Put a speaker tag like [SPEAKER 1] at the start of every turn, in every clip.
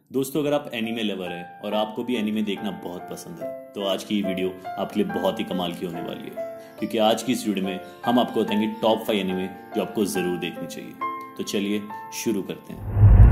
[SPEAKER 1] दोस्तों, अगर आप एनीमे लवर हैं और आपको भी एनीमे देखना बहुत पसंद है तो आज की ये वीडियो आपके लिए बहुत ही कमाल की होने वाली है, क्योंकि आज की इस वीडियो में हम आपको बताएंगे टॉप 5 एनीमे जो आपको ज़रूर देखनी चाहिए। तो चलिए शुरू करते हैं।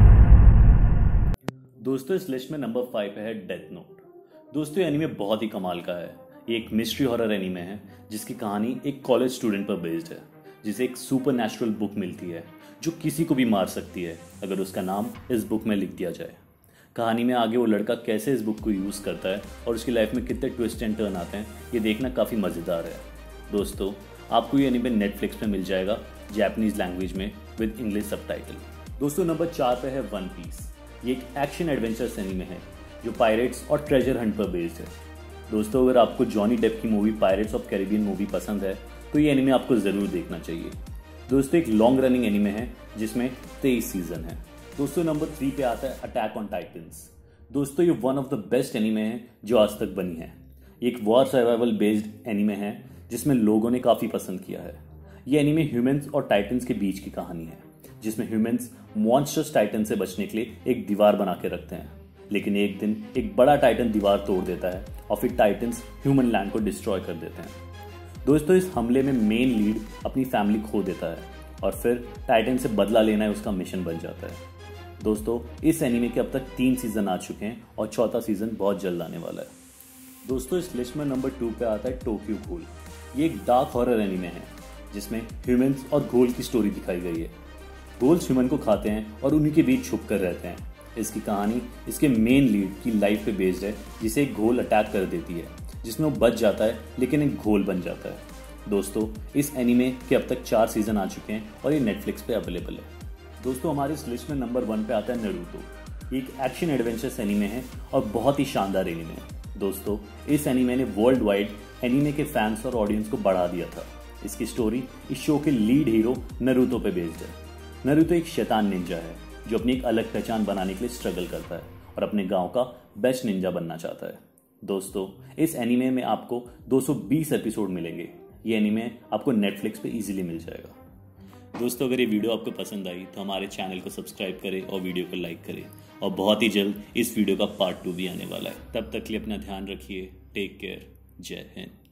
[SPEAKER 1] दोस्तों, इस लिस्ट में नंबर 5 पे है डेथ नोट। दोस्तों, ये एनीमे बहुत ही कमाल का है। ये एक मिस्ट्री हॉरर एनीमे है जिसकी कहानी एक कॉलेज स्टूडेंट पर बेस्ड है, जिसे एक सुपर नेचुरल बुक मिलती है जो किसी को भी मार सकती है अगर उसका नाम इस बुक में लिख दिया जाए। कहानी में आगे वो लड़का कैसे इस बुक को यूज़ करता है और उसकी लाइफ में कितने ट्विस्ट एंड टर्न आते हैं, ये देखना काफ़ी मज़ेदार है। दोस्तों, आपको ये एनीमे नेटफ्लिक्स पे मिल जाएगा जापानीज़ लैंग्वेज में विद इंग्लिश सबटाइटल। दोस्तों, नंबर 4 पे है वन पीस। ये एक एक्शन एडवेंचर एनीमे है जो पायरेट्स और ट्रेजर हंट पर बेस्ड है। दोस्तों, अगर आपको जॉनी डेप की movie Pirates of Caribbean movie पसंद है तो ये एनीमे आपको ज़रूर देखना चाहिए। दोस्तों, एक लॉन्ग रनिंग एनीमे है जिसमें 23 सीजन है। दोस्तों, नंबर 3 पे आता है अटैक ऑन टाइटन्स। दोस्तों, ये one of the best anime है जो आज तक बनी है। एक वॉर सर्वाइवल बेस्ड एनीमे है जिसमें लोगों ने काफ़ी पसंद किया है। ये एनीमे ह्यूमंस और टाइटन्स के बीच की कहानी है, जिसमें ह्यूमंस मॉन्स्टर्स टाइटन से बचने के लिए एक दीवार बना के रखते हैं, लेकिन एक दिन एक बड़ा टाइटन दीवार तोड़ देता है और फिर टाइटन्स ह्यूमन लैंड को डिस्ट्रॉय कर देते हैं। दोस्तों, इस हमले में मेन लीड अपनी फैमिली खो देता है और फिर टाइटन से बदला लेना है उसका मिशन बन जाता है। दोस्तों, इस एनीमे के अब तक 3 सीजन आ चुके हैं और चौथा सीजन बहुत जल्द आने वाला है। दोस्तों, इस लिस्ट में नंबर 2 पे आता है टोक्यो घोल। ये एक डार्क हॉरर एनीमे है जिसमें ह्यूमंस और घोल की स्टोरी दिखाई गई है। घोल्स ह्यूमन को खाते हैं और उन्हीं के बीच छुप कर रहते हैं। इसकी कहानी इसके मेन लीड की लाइफ पे बेस्ड है, जिसे एक घोल अटैक कर देती है, जिसमें वो बच जाता है लेकिन एक घोल बन जाता है। दोस्तों, इस एनीमे के अब तक 4 सीजन आ चुके हैं और ये नेटफ्लिक्स पे अवेलेबल है। दोस्तों, हमारी इस लिस्ट में नंबर 1 पे आता है नारुतो। एक एक्शन एडवेंचर एनीमे है और बहुत ही शानदार एनीमे है। दोस्तों, इस एनीमे ने वर्ल्ड वाइड एनीमे के फैंस और ऑडियंस को बढ़ा दिया था। इसकी स्टोरी इस शो के लीड हीरो नारुतो पे बेस्ड है। नारुतो एक शैतान निंजा है जो अपनी एक अलग पहचान बनाने के लिए स्ट्रगल करता है और अपने गांव का बेस्ट निंजा बनना चाहता है। दोस्तों, इस एनीमे में आपको 220 एपिसोड मिलेंगे। ये एनीमे आपको नेटफ्लिक्स पे इजीली मिल जाएगा। दोस्तों, अगर ये वीडियो आपको पसंद आई तो हमारे चैनल को सब्सक्राइब करें और वीडियो को लाइक करें, और बहुत ही जल्द इस वीडियो का पार्ट 2 भी आने वाला है। तब तक के लिए अपना ध्यान रखिए। Take care. जय हिंद।